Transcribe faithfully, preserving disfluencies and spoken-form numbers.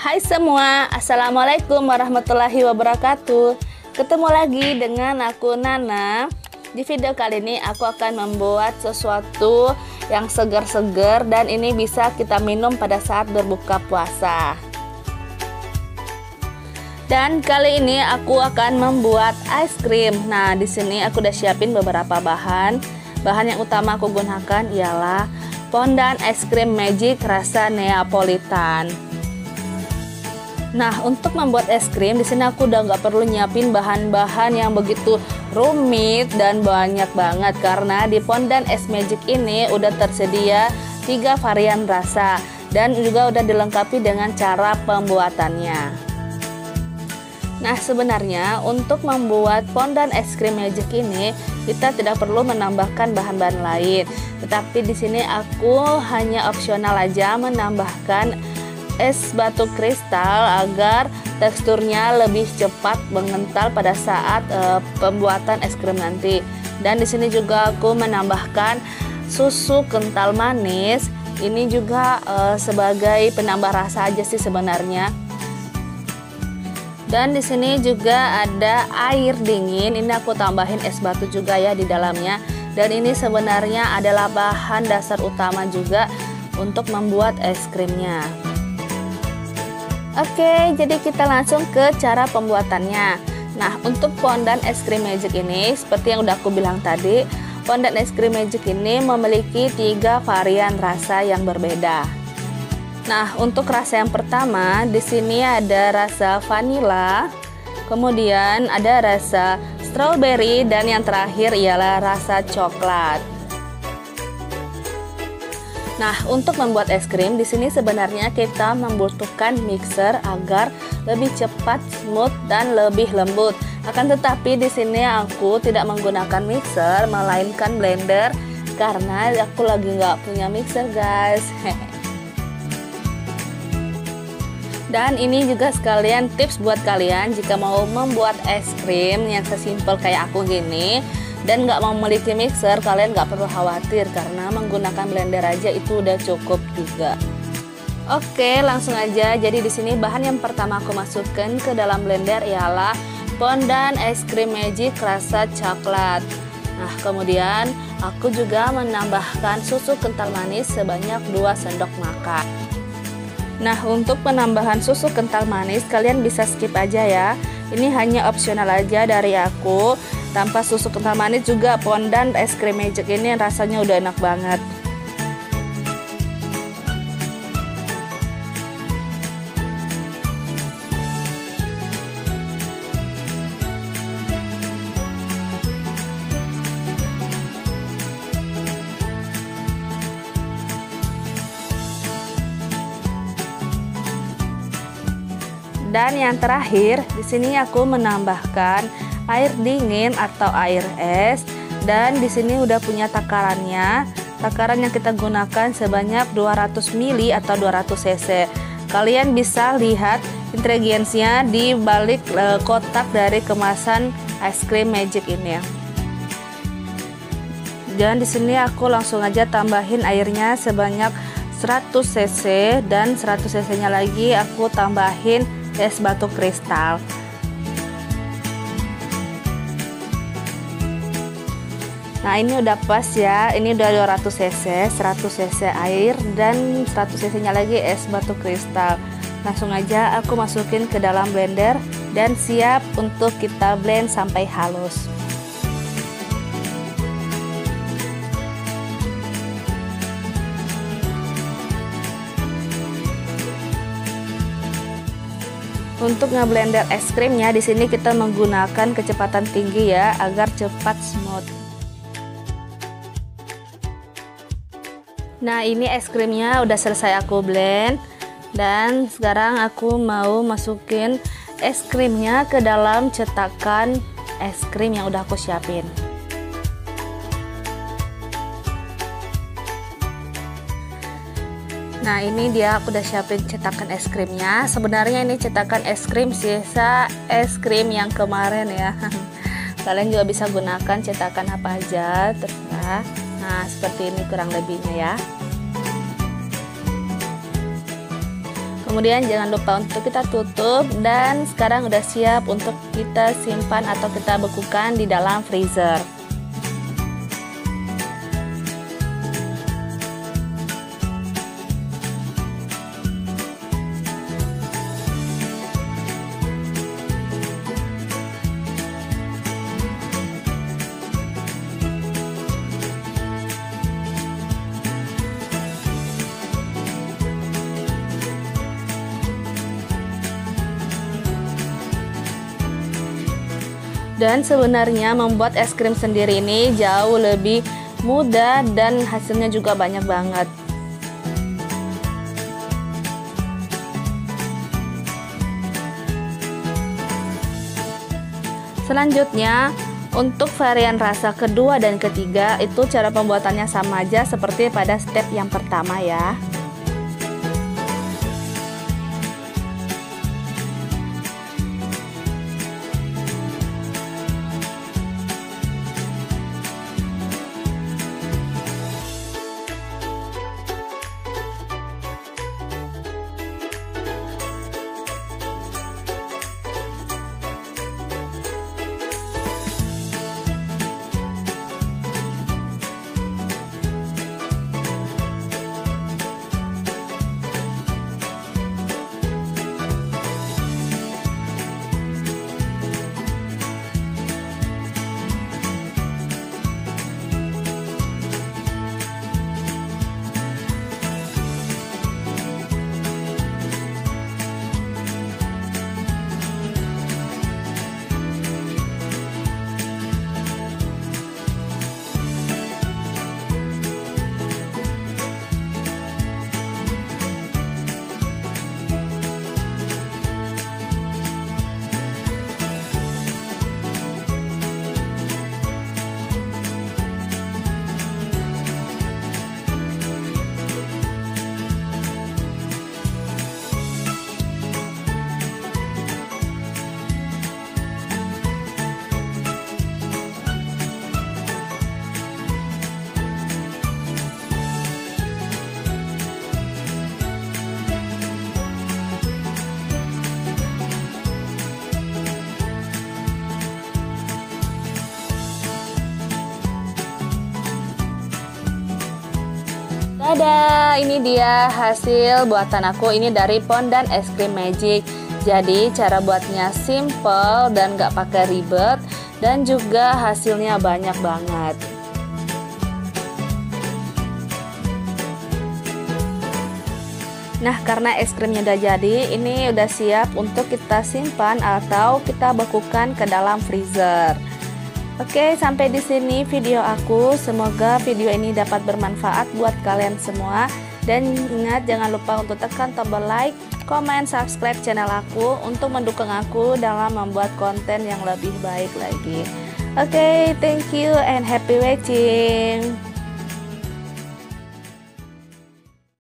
Hai semua, Assalamualaikum warahmatullahi wabarakatuh. Ketemu lagi dengan aku Nana. Di video kali ini aku akan membuat sesuatu yang segar-segar dan ini bisa kita minum pada saat berbuka puasa. Dan kali ini aku akan membuat es krim. Nah, di sini aku udah siapin beberapa bahan. Bahan yang utama aku gunakan ialah Fondant es krim magic rasa Neapolitan. Nah, untuk membuat es krim di sini aku udah nggak perlu nyiapin bahan-bahan yang begitu rumit dan banyak banget karena di Fondant es magic ini udah tersedia tiga varian rasa dan juga udah dilengkapi dengan cara pembuatannya. Nah, sebenarnya untuk membuat fondant es krim magic ini kita tidak perlu menambahkan bahan-bahan lain, tetapi di sini aku hanya opsional aja menambahkan es batu kristal agar teksturnya lebih cepat mengental pada saat e, pembuatan es krim nanti. Dan di sini juga aku menambahkan susu kental manis. Ini juga e, sebagai penambah rasa aja sih sebenarnya. Dan di sini juga ada air dingin. Ini aku tambahin es batu juga ya di dalamnya. Dan ini sebenarnya adalah bahan dasar utama juga untuk membuat es krimnya. Oke, jadi kita langsung ke cara pembuatannya. Nah, untuk fondant es krim magic ini, seperti yang udah aku bilang tadi, fondant es krim magic ini memiliki tiga varian rasa yang berbeda. Nah, untuk rasa yang pertama, di sini ada rasa vanilla, kemudian ada rasa strawberry, dan yang terakhir ialah rasa coklat. Nah, untuk membuat es krim di sini sebenarnya kita membutuhkan mixer agar lebih cepat, smooth dan lebih lembut. Akan tetapi di sini aku tidak menggunakan mixer melainkan blender karena aku lagi nggak punya mixer, guys. Dan ini juga sekalian tips buat kalian jika mau membuat es krim yang sesimpel kayak aku gini dan nggak memiliki mixer, kalian nggak perlu khawatir karena menggunakan blender aja itu udah cukup juga. Oke, langsung aja. Jadi di sini bahan yang pertama aku masukkan ke dalam blender ialah fondant es krim magic rasa coklat. Nah, kemudian aku juga menambahkan susu kental manis sebanyak dua sendok makan. Nah, untuk penambahan susu kental manis kalian bisa skip aja ya. Ini hanya opsional aja dari aku. Tanpa susu kental manis juga fondant es krim magic ini rasanya udah enak banget. Dan yang terakhir, di sini aku menambahkan air dingin atau air es, dan di sini udah punya takarannya. Takaran yang kita gunakan sebanyak dua ratus mililiter atau dua ratus cc. Kalian bisa lihat ingredientsnya di balik e, kotak dari kemasan es krim magic ini ya. Dan di sini aku langsung aja tambahin airnya sebanyak seratus cc dan seratus cc nya lagi aku tambahin es batu kristal. Nah, ini udah pas ya. Ini udah dua ratus cc, seratus cc air dan seratus cc nya lagi es batu kristal. Langsung aja aku masukin ke dalam blender dan siap untuk kita blend sampai halus. Untuk ngeblender es krimnya di sini kita menggunakan kecepatan tinggi ya agar cepat smooth. Nah, ini es krimnya udah selesai aku blend dan sekarang aku mau masukin es krimnya ke dalam cetakan es krim yang udah aku siapin. Nah, ini dia aku udah siapin cetakan es krimnya. Sebenarnya ini cetakan es krim sisa es krim yang kemarin ya. Kalian juga bisa gunakan cetakan apa aja, terserah. Nah, seperti ini kurang lebihnya ya. Kemudian jangan lupa untuk kita tutup, dan sekarang udah siap untuk kita simpan atau kita bekukan di dalam freezer. Dan sebenarnya membuat es krim sendiri ini jauh lebih mudah dan hasilnya juga banyak banget. Selanjutnya, untuk varian rasa kedua dan ketiga itu cara pembuatannya sama aja seperti pada step yang pertama ya. Dadah, ini dia hasil buatan aku ini dari Pondan Es Krim Magic. Jadi cara buatnya simple dan gak pakai ribet, dan juga hasilnya banyak banget. Nah, karena es krimnya udah jadi, ini udah siap untuk kita simpan atau kita bekukan ke dalam freezer. Oke, sampai di sini video aku. Semoga video ini dapat bermanfaat buat kalian semua. Dan ingat, jangan lupa untuk tekan tombol like, comment, subscribe channel aku untuk mendukung aku dalam membuat konten yang lebih baik lagi. Oke, thank you and happy watching.